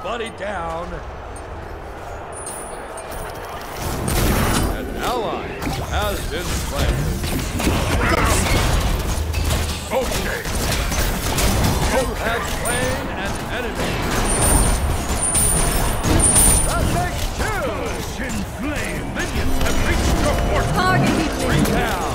buddy down. An ally has been slain. Okay. You have slain an enemy. That makes two. In flame. Minions have reached your fortress. Target equal. Three down.